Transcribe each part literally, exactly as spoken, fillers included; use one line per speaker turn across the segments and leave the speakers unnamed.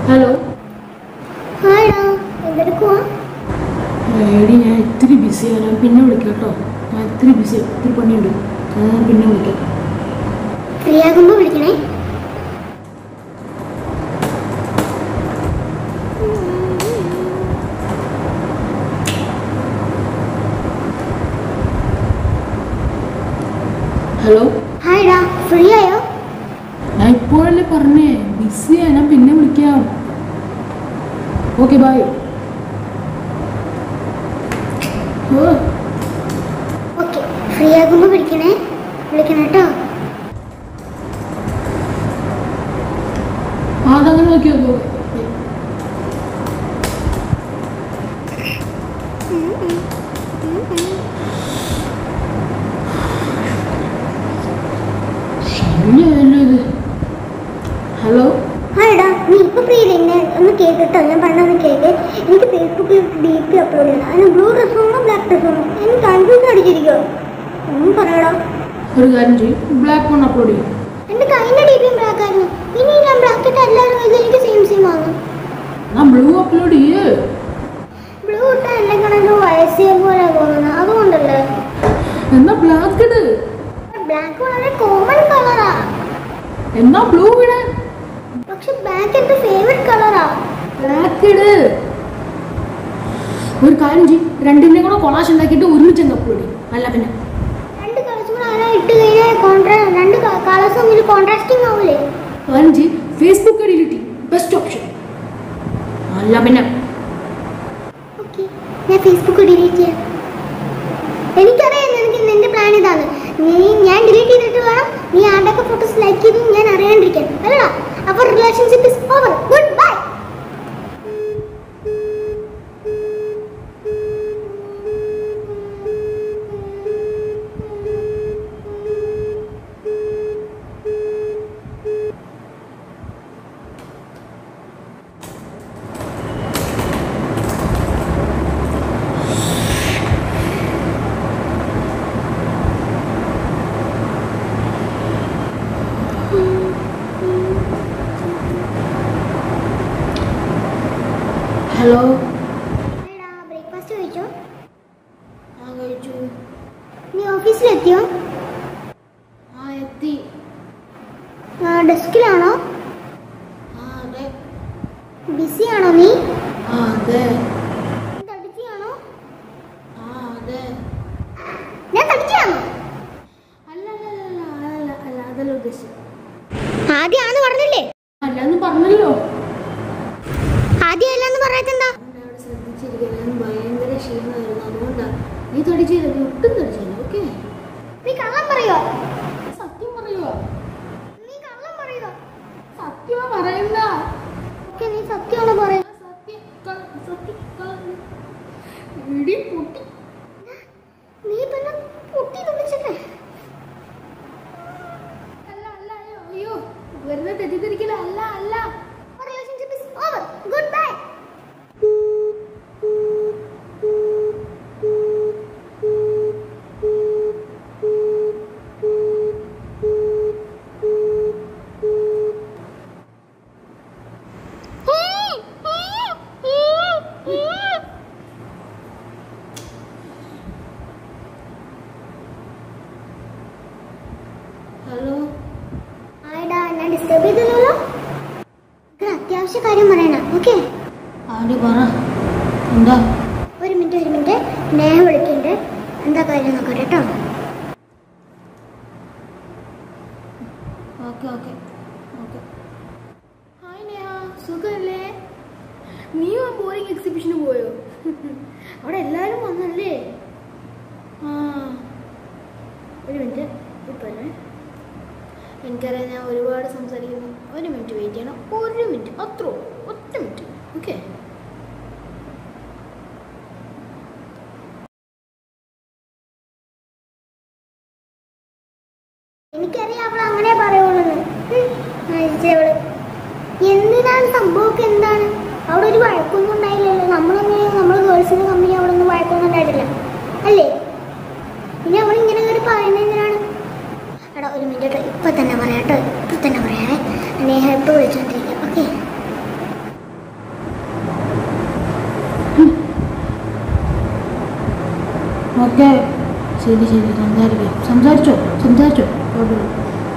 Hello.
ഹായ്ടാ, എന്തെടുക്കുവാ?
എടി ഞാൻ ഇത്തിരി ബിസിയാണ്, ഞാൻ പിന്നെ വിളിക്കാം കേട്ടോ. ഞാൻ ഇത്തിരി ബിസിയാണ്, ഇത്തിരി പണിയുണ്ട്, ഞാൻ പിന്നെ വിളിക്കാം.
ഫ്രീ ആകുമ്പോൾ വിളിക്കണേ.
ഹലോ.
ഹായ്ടാ, ഫ്രീ ആയോ?
ഞാൻ ഇപ്പോഴല്ലേ പറഞ്ഞേ ബിസിയാ, ഞാൻ പിന്നെ വിളിക്കാം. Okay bye.
ഓക്കെ, ഫ്രീ ആകുമ്പോൾ വിളിക്കണേ. വിളിക്കണം കേട്ടോ.
അതങ്ങനെ നോക്കി നോക്കൂ. ഹലോ.
ഹായ്ടാ, നീ ഇപ്പൊ ഫ്രീ ഇല്ലേ? ഒന്ന് കേട്ടോ, ഞാൻ പറഞ്ഞൊന്ന് കേക്ക്. എനിക്ക് ഫേസ്ബുക്കിൽ ഡി പി അപ്ലോഡ് ചെയ്യണം. അതിന് ബ്ലൂ ഡ്രസ് വേണോ ബ്ലാക്ക് ഡ്രസ് വേണോ? എനിക്ക് കൺഫ്യൂസ് അടിച്ചിരിക്കോ? ഒന്നും പറയടാ.
ഒരു കാര്യം ചെയ്യും, ബ്ലാക്ക് വൺ അപ്ലോഡ് ചെയ്യും.
എന്റെ കയ്യിലെ ഡി പിയും ബ്ലാക്ക് ആയിരുന്നു. ഇനി ഞാൻ ബ്ലാക്ക് ഇട്ട് എല്ലാവരും ഇത് എനിക്ക് സെയിം സെയിം ആകും.
ഞാൻ ബ്ലൂ അപ്ലോഡ് ചെയ്യേ.
ബ്ലൂ ഇട്ട എന്നെ കണക്ക് വയസ്സിയ പോലെ തോന്നുന്നത്, അതുകൊണ്ടല്ലേ.
എന്നാ ബ്ലാക്ക് ഇട്.
ബ്ലാക്ക് വളരെ കോമൺ കളറാ.
എന്നാ ബ്ലൂ ഇട്.
പക്ഷെ ബ്ലാക്ക് എന്റെ ഫേവറേറ്റ് കളറാ.
ബ്ലാക്ക് ഇട്. ഒരു കാര്യം ചെയ്യും, രണ്ടിന്റെ കൂടെ കൊളാഷ് ഉണ്ടാക്കിയിട്ട് ഒരുമിച്ച് അങ്ങ് അപ്ലോഡ് ചെയ്യും. അല്ല പിന്നെ
രണ്ട് കളേഴ്സ് കൂടെ ആരാ ഇട്ട് കഴിഞ്ഞാൽ കോൺട്രാ രണ്ട് കളേഴ്സ് തമ്മിൽ കോൺട്രാസ്റ്റിംഗ് ആവൂലേ?
കാര്യം ചെയ്യും, ഫേസ്ബുക്ക് ഡിലീറ്റ് ചെയ്യും. Best option. അല്ല പിന്നെ
ഓക്കെ, ഞാൻ ഫേസ്ബുക്ക് ഡിലീറ്റ് ചെയ്യാം. എനിക്കറിയാം നിനക്ക് നിന്റെ പ്ലാൻ ഇതാണ്. നീ ഞാൻ ഡിലീറ്റ് ചെയ്തിട്ട് വേണം നീ ആരുടെയൊക്കെ ഫോട്ടോസ് ലൈക്ക് ചെയ്തു ഞാൻ അറിയാണ്ടിരിക്കാൻ അല്ലടാ. അപ്പോൾ relationship is over. Goodbye.
Hello.
Breakfast കഴിച്ചോ?
ആ കഴിച്ചു.
നീ ഓഫീസിലെത്തിയോ?
ആ എത്തി.
ഡെസ്കിലാണോ?
ആ അതെ.
ബിസി ആണോ നീ?
ആ അതെ.
തടിക്കുകയാണോ?
ആ അതെ.
ഞാൻ തടിക്കുകയാണോ?
അല്ല അല്ല അല്ല അല്ല അല്ല അതല്ല ഉദ്ദേശിച്ചത്.
ആദ്യമാണെന്ന് പറഞ്ഞില്ലേ?
അല്ലാന്ന് പറഞ്ഞല്ലോ.
ആദ്യമല്ലാന്ന് പറയാത്തെന്താ?
അവിടെ ശ്രദ്ധിച്ചിരിക്കാൻ ഞാൻ ഭയങ്കര ക്ഷീണമായിരുന്നു, അതുകൊണ്ടാണ്. നീ തടിച്ചില്ല, നീ ഒട്ടും തടിച്ചില്ല. ഓക്കെ.
നീ കള്ളം പറയുവോ?
സത്യം പറയുവോ?
നീ കള്ളം പറയുവോ?
സത്യമാ പറയുന്ന.
ഓക്കെ, നീ സത്യമാണ് പറയുക.
സത്യം സത്യം ഇടി പൊട്ടി.
നീ പിന്നെ പൊട്ടി തുണിച്ചല്ലേ?
അല്ല അല്ല അയ്യോ അയ്യോ വെറുതെ തെറ്റിദ്ധരിക്കില്ല. അല്ല അല്ല.
Relationship is over. Goodbye.
Hello.
ആയിടാ, ഞാൻ ഡിസ്റ്റർബ് ചെയ്തല്ലോ. അത്യാവശ്യ കാര്യം പറയണം. ഓക്കെ.
ആടി പറ. എന്താ?
ഒരു മിനിറ്റ് ഒരു മിനിറ്റ് നേഹ വിളിക്കണ്ട്. എന്താ കാര്യം നോക്കട്ടെ കേട്ടോ.
Okay okay okay. Hi Neha, സുഖമല്ലേ? നീ ആ ബോറിംഗ് എക്സിബിഷന് പോയോ? അവിടെ എല്ലാവരും വന്നല്ലേ? ആ ഒരു മിനിറ്റ് ഇപ്പം അല്ലേ. എനിക്കറിയാം ഞാൻ ഒരുപാട് സംസാരിക്കുന്നു. ഒരു മിനിറ്റ് വെയിറ്റ് ചെയ്യണം. ഒരു മിനിറ്റ് അത്രോ ഒറ്റ മിനിറ്റ്. ഓക്കെ.
എനിക്കറിയാം അവൾ അങ്ങനെ പറയുള്ളൂ. എന്തിനാണ് സംഭവമൊക്കെ? എന്താണ് അവിടെ ഒരു വഴക്കൊന്നും ഉണ്ടായില്ലല്ലോ. നമ്മളങ്ങനെ നമ്മൾ ഗേൾസിന്റെ കമ്പനി അവിടെ ഒന്നും വഴക്കൊന്നും ഉണ്ടായിട്ടില്ല അല്ലേ? പിന്നെ അവൾ ഇങ്ങനെ കയറി പറയുന്നത് എന്തിനാണ്? എടാ ഒരു മിനിറ്റ്, ഇപ്പൊ തന്നെ പറയാട്ടോ, ഇപ്പൊ തന്നെ പറയാവേ. നേഹ ഇപ്പൊ വിളിച്ചോണ്ടിരിക്കുക. ഓക്കെ.
ഓക്കെ ശരി ശരി സംസാരിക്കാം സംസാരിച്ചോ സംസാരിച്ചോ കുഴപ്പമില്ല.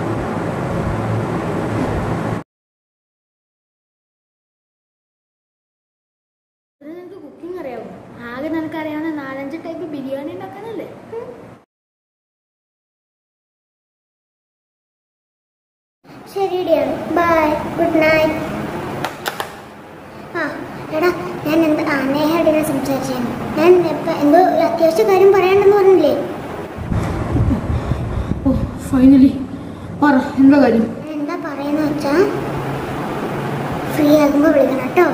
നിനക്ക് കുക്കിംഗ് അറിയാമോ? ആകെ നിനക്ക് അറിയാവുന്ന നാലഞ്ച് ടൈപ്പ് ബിരിയാണി ഉണ്ടാക്കാനല്ലേ?
ശരി ഡിയർ, ബൈ, ഗുഡ് നൈറ്റ്. ആ എടാ, ഞാൻ എന്താ ആ നേഹയോട് സംസാരിച്ചായിരുന്നു. ഞാൻ ഇപ്പം എന്തോ ഒരു അത്യാവശ്യ കാര്യം പറയാണ്ടെന്ന് പറഞ്ഞില്ലേ?
ഓ ഫൈനലി പറ, എന്താ കാര്യം?
ഞാൻ എന്താ പറയുന്ന വെച്ചാ ഫ്രീ ആകുമ്പോൾ വിളിക്കണം കേട്ടോ.